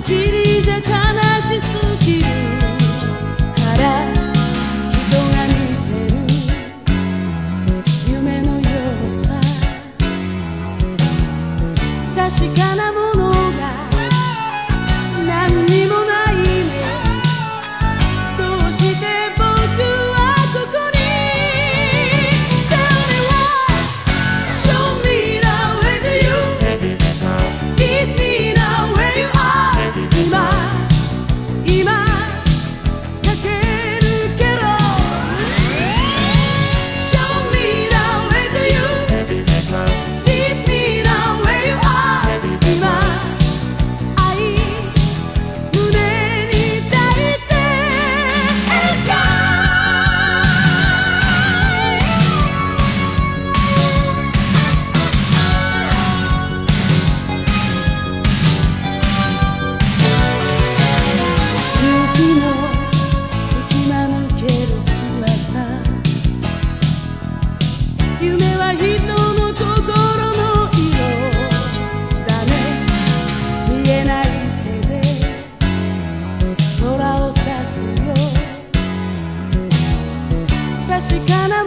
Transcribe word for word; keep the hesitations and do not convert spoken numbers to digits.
きりじゃ悲しすぎるから人が見てる夢のようさ確かなものが何にもないねどうして僕はここに Tell me why Show me now with you Lead me now where you are 今今かけるけど Show me now with you Lead me now where you are 今愛胸に抱いて And go雪の隙間抜ける砂さ夢は人の心の色だね見えない手で空を指すよ確かな